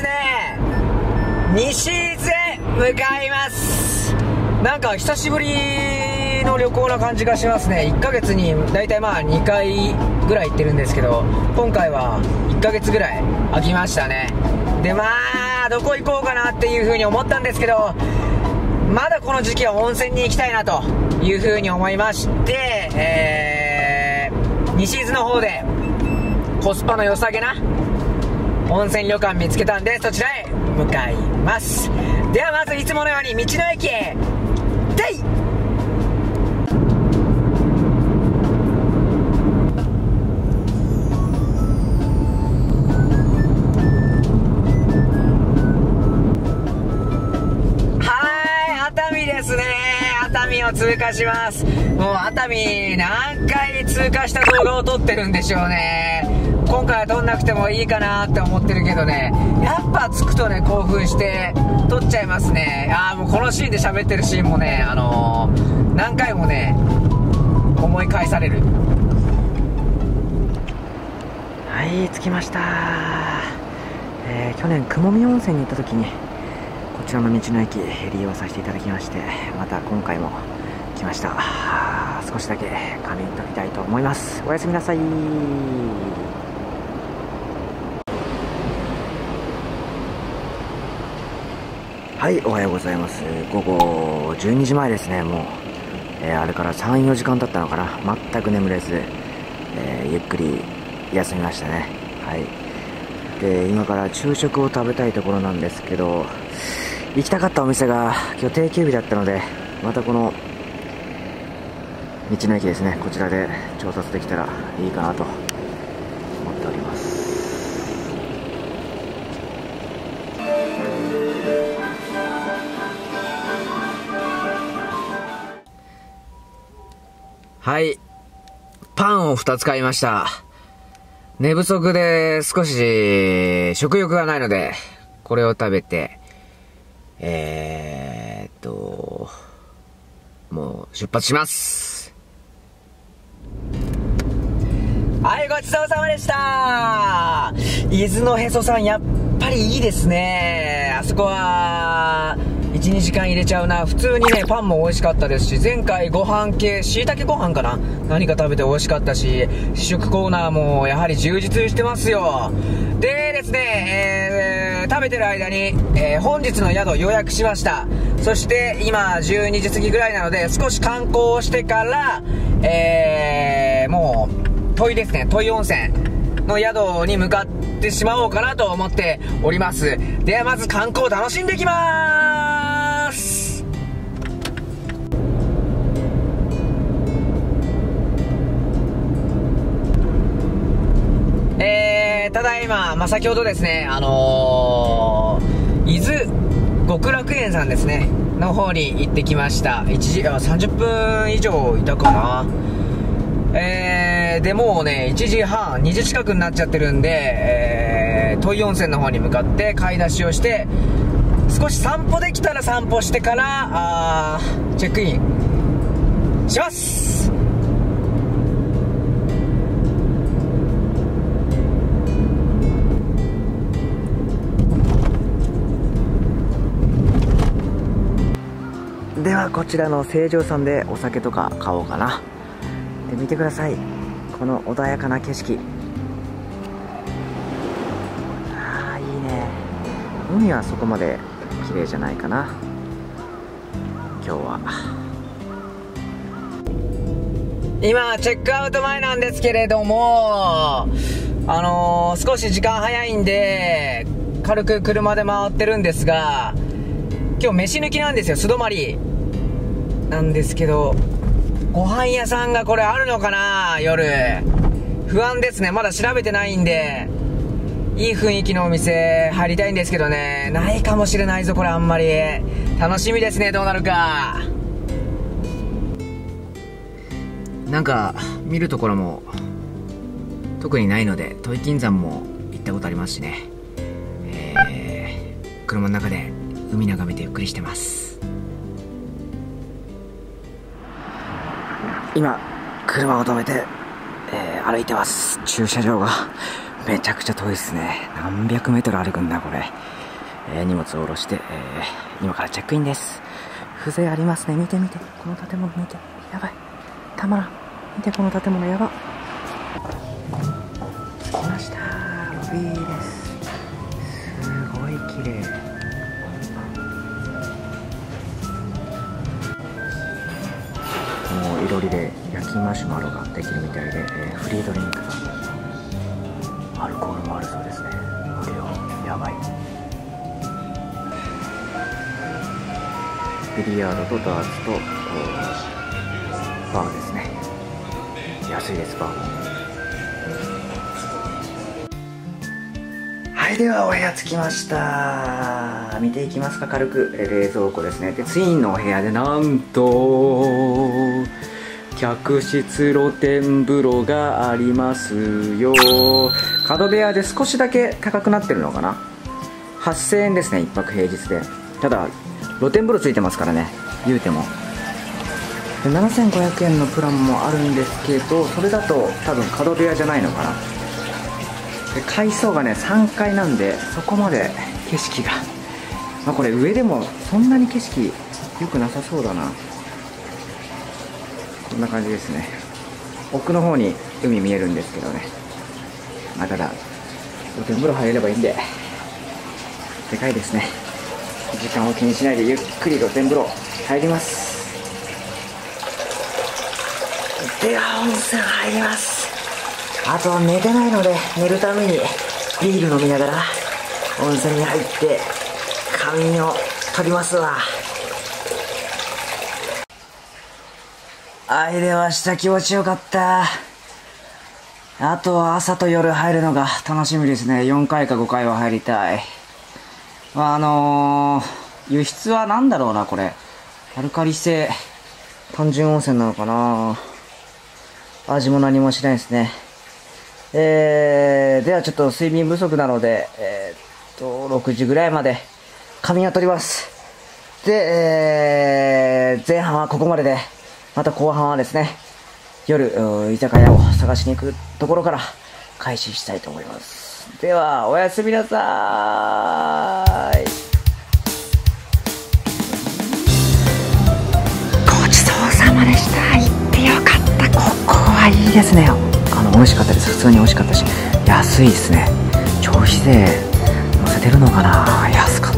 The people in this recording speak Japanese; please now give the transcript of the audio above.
ですね、西伊豆へ向かいます。なんか久しぶりの旅行な感じがしますね。1ヶ月にだいたい2回ぐらい行ってるんですけど、今回は1ヶ月ぐらい空きましたね。でどこ行こうかなっていう風に思ったんですけど、まだこの時期は温泉に行きたいなという風に思いまして、西伊豆の方でコスパの良さげな温泉旅館見つけたんで、そちらへ向かいます。ではまずいつものように道の駅へデイ。ですね、熱海を通過します。もう熱海何回通過した動画を撮ってるんでしょうね。今回は撮んなくてもいいかなって思ってるけどね、やっぱ着くとね興奮して撮っちゃいますね。もうこのシーンで喋ってるシーンもね、何回もね思い返される。はい、着きました。去年雲見温泉に行った時にこちらの道の駅利用させていただきまして、また今回も来ました。少しだけ仮眠取りたいと思います。おやすみなさい。はい、おはようございます。午後12時前ですね。もう、あれから 3,4 時間経ったのかな。全く眠れず、ゆっくり休みましたね。はい。で、今から昼食を食べたいところなんですけど、行きたかったお店が今日定休日だったので、またこの道の駅ですね、こちらで調達できたらいいかなと思っております。はい、パンを2つ買いました。寝不足で少し食欲がないのでこれを食べてもう出発します。はい、ごちそうさまでした。伊豆のへそさんやっぱりいいですね。あそこは 1,2 時間入れちゃうな。普通にねパンも美味しかったですし、前回ご飯系椎茸ご飯かな、何か食べて美味しかったし、試食コーナーもやはり充実してますよ。でですね、食べてる間に、本日の宿予約しました。そして今12時過ぎぐらいなので少し観光をしてから、もう戸井ですね、戸井温泉の宿に向かってしまおうかなと思っております。ではまず観光楽しんでいきまーす。ただいま、先ほどですね、伊豆極楽園さんですねの方に行ってきました。30分以上いたかな。でもうね1時半2時近くになっちゃってるんで、戸井温泉の方に向かって買い出しをして、少し散歩できたら散歩してからチェックインします。ではこちらの成城さんでお酒とか買おうかな。で見てください、この穏やかな景色。いいね。海はそこまで綺麗じゃないかな今日は。今チェックアウト前なんですけれども、少し時間早いんで軽く車で回ってるんですが、今日飯抜きなんですよ。素泊まりなんですけど、ご飯屋さんがこれあるのかな。夜不安ですね。まだ調べてないんで、いい雰囲気のお店入りたいんですけどね、ないかもしれないぞこれ。あんまり楽しみですね、どうなるか。なんか見るところも特にないので、土井金山も行ったことありますしね、車の中で海眺めてゆっくりしてます。今車を止めて、歩いてます。駐車場がめちゃくちゃ遠いですね。何百メートル歩くんだこれ。荷物を下ろして、今からチェックインです。風情ありますね。見て見て、この建物見て、やばい、たまらん。見てこの建物やば。着きました。ロビーです。すごい綺麗。もういろりで焼きマシュマロができるみたいで、フリードリンクがアルコールもあるそうですね。無料、やばい。ビリヤードとダーツとバーですね。安いです、バーも。はい、ではお部屋着きました。見ていきますか、軽く。冷蔵庫ですね。でツインのお部屋で、なんと客室露天風呂がありますよ。角部屋で少しだけ高くなってるのかな。8000円ですね、1泊平日で。ただ露天風呂ついてますからね、言うても。で7500円のプランもあるんですけど、それだと多分角部屋じゃないのかな。で階層がね3階なんで、そこまで景色が、まあ、これ上でもそんなに景色良くなさそうだな。こんな感じですね。奥の方に海見えるんですけどね。まあただ露天風呂入れればいいんで。でかいですね。時間を気にしないでゆっくり露天風呂入ります。では温泉入ります。あと寝てないので、寝るためにビール飲みながら温泉に入って仮眠を取りますわ。はい、出ました。気持ちよかった。あとは朝と夜入るのが楽しみですね。4回か5回は入りたい。輸出は何だろうな、これ。アルカリ性単純温泉なのかな。味も何もしないですね。ではちょっと睡眠不足なので、6時ぐらいまで仮眠を取ります。で、前半はここまでで、また後半はですね、夜、居酒屋を探しに行くところから開始したいと思います。では、おやすみなさーい。ごちそうさまでした。行ってよかった。ここはいいですね。美味しかったです。普通に美味しかったし、安いですね。消費税乗せてるのかな。安かった。